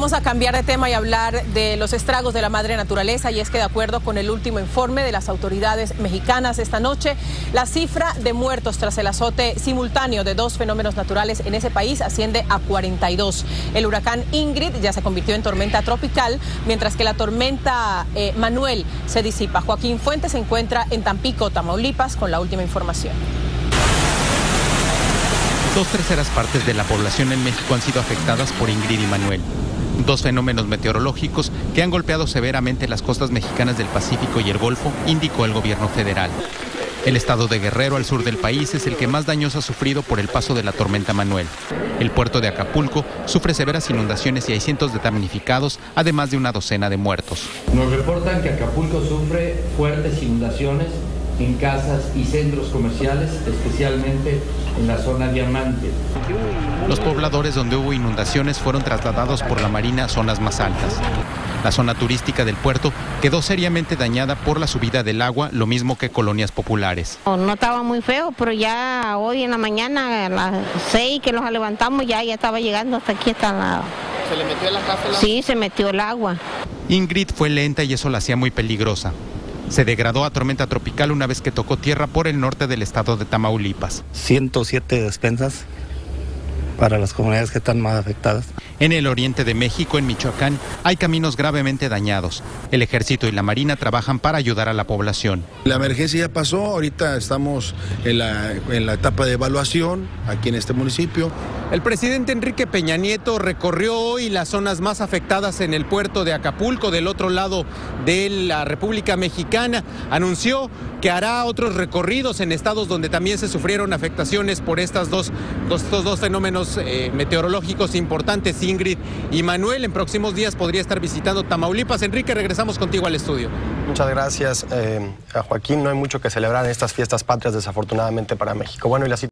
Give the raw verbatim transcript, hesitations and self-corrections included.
Vamos a cambiar de tema y hablar de los estragos de la madre naturaleza, y es que de acuerdo con el último informe de las autoridades mexicanas esta noche, la cifra de muertos tras el azote simultáneo de dos fenómenos naturales en ese país asciende a cuarenta y dos. El huracán Ingrid ya se convirtió en tormenta tropical, mientras que la tormenta eh, Manuel se disipa. Joaquín Fuentes se encuentra en Tampico, Tamaulipas, con la última información. Dos terceras partes de la población en México han sido afectadas por Ingrid y Manuel, dos fenómenos meteorológicos que han golpeado severamente las costas mexicanas del Pacífico y el Golfo, indicó el gobierno federal. El estado de Guerrero, al sur del país, es el que más daños ha sufrido por el paso de la tormenta Manuel. El puerto de Acapulco sufre severas inundaciones y hay cientos de damnificados, además de una docena de muertos. Nos reportan que Acapulco sufre fuertes inundaciones en casas y centros comerciales, especialmente en la zona Diamante. Los pobladores donde hubo inundaciones fueron trasladados por la Marina a zonas más altas. La zona turística del puerto quedó seriamente dañada por la subida del agua, lo mismo que colonias populares. No estaba muy feo, pero ya hoy en la mañana, a las seis que los levantamos, ya, ya estaba llegando hasta aquí, hasta la... ¿Se le metió en la casa el agua? Sí, se metió el agua. Ingrid fue lenta y eso la hacía muy peligrosa. Se degradó a tormenta tropical una vez que tocó tierra por el norte del estado de Tamaulipas. ciento siete despensas para las comunidades que están más afectadas. En el oriente de México, en Michoacán, hay caminos gravemente dañados. El Ejército y la Marina trabajan para ayudar a la población. La emergencia ya pasó, ahorita estamos en la, en la etapa de evaluación aquí en este municipio. El presidente Enrique Peña Nieto recorrió hoy las zonas más afectadas en el puerto de Acapulco, del otro lado de la República Mexicana. Anunció que hará otros recorridos en estados donde también se sufrieron afectaciones por estas dos, dos, estos dos fenómenos eh, meteorológicos importantes, Ingrid y Manuel. En próximos días podría estar visitando Tamaulipas. Enrique, regresamos contigo al estudio. Muchas gracias, eh, a Joaquín. No hay mucho que celebrar en estas fiestas patrias, desafortunadamente, para México. Bueno, y la